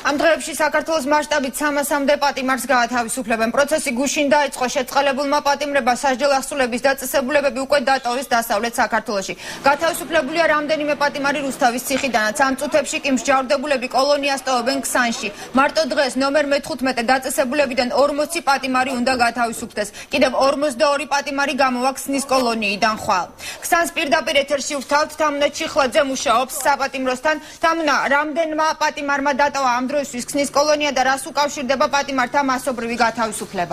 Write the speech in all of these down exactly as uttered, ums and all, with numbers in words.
Am დღეებში საქართველოს მასშტაბით სამასამდე პატიმარს გაათავისუფლებენ. პროცესი გუშინ დაიწყო, შეწყალებულმა პატიმრება სასჯელ აღსრულების დაწესებულებები უკვე დატოვეს დასავლეთ საქართველოში. გათავისუფლებულია რამდენიმე პატიმარი რუსთავის ციხიდანაც. ამ წუთებში კი მსჯავრდებულები კოლონიას ტოვებენ ქსანში. მარტო დღეს ნომერ მეთხუთმეტე დაწესებულებიდან ორმოცი პატიმარი უნდა გათავისუფლდეს. კიდევ ორმოცდაორი პატიმარი გამოვა ქსნის კოლონიიდან ხვალ. ქსანს პირდაპირ ეთერში ვთავთ, თამუნა ჩიხლაძე მუშაობს საპატიმროსთან. თამუნა, რამდენმა პატიმარმა დატოვა ამ დროისთვის ქსნის კოლონია და რას უკავშირდება პატიმართა მასობრივი გათავისუფლება?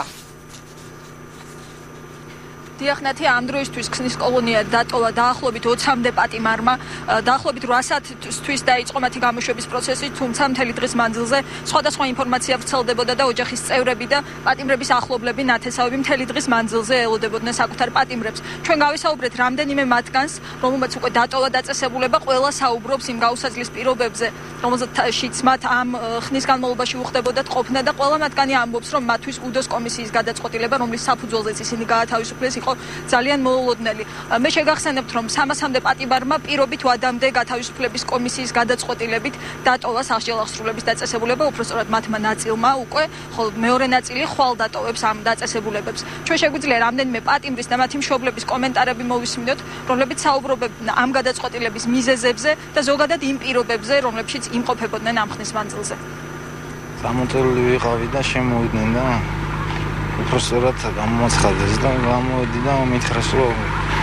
დიახნათი, ამ დროისთვის ქსნის კოლონია დატოვა დაახლოებით ოცამდე პატიმარმა, დაახლოებით რვა საათთვის დაიწყო მათი გამოშვების პროცესი, თუმცა მთელი დღის მანძილზე სხვადასხვა ინფორმაცია ვრცელდებოდა და ოჯახის წევრები და პატიმრების ახლობლები, ნათესავები მთელი დღის მანძილზე ელოდებოდნენ საკუთარ პატიმრებს. ჩვენ გავისაუბრეთ რამდენიმე მათგანს, რომელმაც უკვე დატოვა დაწესებულება, ყველა საუბრობს იმ გაუსაძლის პირობებზე, რომელზეც მათ ამ ხნის განმავლობაში უხდებოდათ ყოფნა და ყველა მათგანი ამბობს, რომ მათთვის უდოს კომისიის გადაწყვეტილება, რომლის საფუძველზეც ისინი გაათავისუფლეს, ძალიან მოულოდნელი. მე შეგახსენებთ, რომ სამასამდე პატიმარმა პირობით ვადამდე გათავისუფლების კომისიის გადაწყვეტილებით დატოვა სასჯელ აღსრულების დაწესებულება, უпростоრად მათმა ნაწილმა უკვე, ხოლო მეორე ნაწილი ხვალ დატოვებს ამ დაწესებულებებს. ჩვენ შეგვიძლია რამდენიმე პატიმრის და მათი მშობლების კომენტარები მოვისმინოთ, რომლებიც საუბრობენ ამ გადაწყვეტილების მიზეზებზე და ზოგადად იმ პირობებზე, რომლებშიც იმყოფებოდნენ ამ ხნის მანძილზე. სამოწეული ვიყავი და შემოვიდნენ და უпростоრად გამოაცხადეს და გამოვედი და მითხრას რომ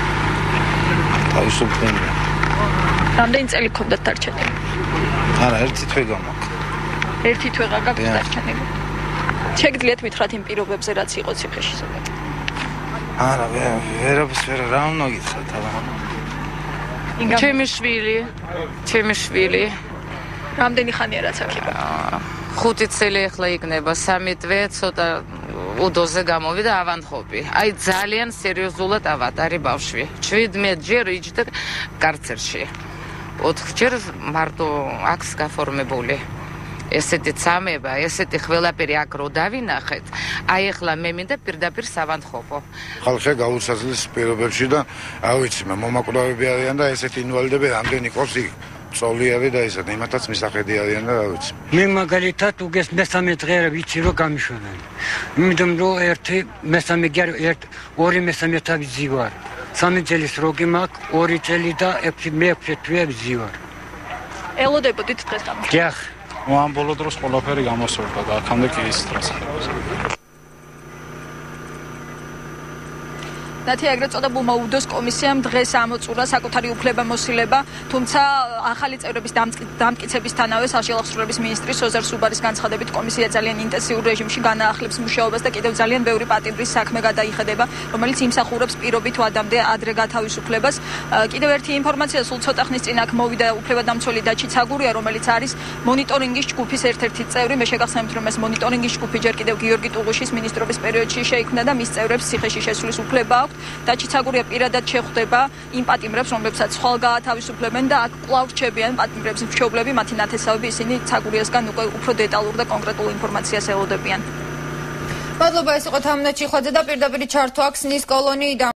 თავისუფლდნენ. რამდენი წელი გქონდათ დარჩენილი? არა, ერთი თვე გამაქვს. ერთი თვე გაქვთ დარჩენილი. შეგიძლიათ მითხრათ იმ პირობებზე, რაც იყო ციხეში ზოგადად? არა, ვერაფერს ვერ რა უნდა გითხრათ, აბა. ჩემი შვილი, ჩემი შვილი. რამდენი ხანია რაც აქ იყო? ხუთი წელი ახლა იქნება, სამი თვე ცოტა უდოზე გამოვიდა ავანხობი. აი ძალიან სერიოზულად ავატარი ბავშვი. შვიდმეტჯერ იჯდა კარცერში. ოთხჯერ მარტო აქვს გაფორმებული. ესეთი წამება, ესეთი ყველაფერი აქ რო დავინახეთ, აი ახლა მე მინდა პირდაპირ სავანხობო. ხალხი გაუსაძლის პირობებში და არ ვიცი, მომაკვდავები არიან და ესეთი ინვალიდები რამდენი ყავს იქ. წოლიავი და ესა, იმათაც მისახედი არიან და რა ვიცი. მე მაგალითად უგეს მესამე დღე ვიცი რომ გამიშვენ. იმიტომ რომ ერთი მესამე გარ ერთ ორი მესამე თავი ზივარ. სამი წელის როგი მაქვს, ორი წელი და ექვსი მეექვსე თვე ზივარ. ელოდებოდით დღეს გამიშვენ? დიახ. ამ ბოლო დროს ყველაფერი გამოსურდა და აქამდე კი ის დროს. ნათი ეგრეთ წოდებულმა უდოს კომისიამ დღეს ამოწურა საკუთარი უფლებამოსილება, თუმცა ახალი წევრების დამტკიცებისთანავე სასჯელ აღსრულების მინისტრი სოზარ სუბარის განცხადებით კომისია ძალიან ინტენსიურ რეჟიმში განაახლებს მუშაობას და კიდევ ძალიან ბევრი პატიმრის საქმე გადაიხედება, რომელიც იმსახურებს პირობით ვადამდე ადრე გათავისუფლებას. კიდევ ერთი ინფორმაცია სულ ცოტა ხნის წინ აქ მოვიდა უფლებადამცველი დაჩი ცაგურია, რომელიც არის მონიტორინგის ჯგუფის ერთ-ერთი წევრი. მე შეგახსენებთ, რომ ეს მონიტორინგის ჯგუფი ჯერ კიდევ გიორგი ტუღუშის ministrობის პერიოდში შეიქმნა და მის წევრებს ციხეში შესვლის უფლება აქვს. დაჩი ცაგურია პირადად შეხვდება იმ პატიმრებს, რომლებსაც ხვალ გაათავისუფლებენ და აქ კვლავ რჩებიან პატიმრების მშობლები, მათი ნათესავები, ისინი ცაგურიასგან უკვე უფრო დეტალურ და კონკრეტულ ინფორმაციას ელოდებიან. მადლობა, ეს იყო თამუნა ჩიხლაძე და პირდაპირ ჩართვა ქსნის კოლონიიდან.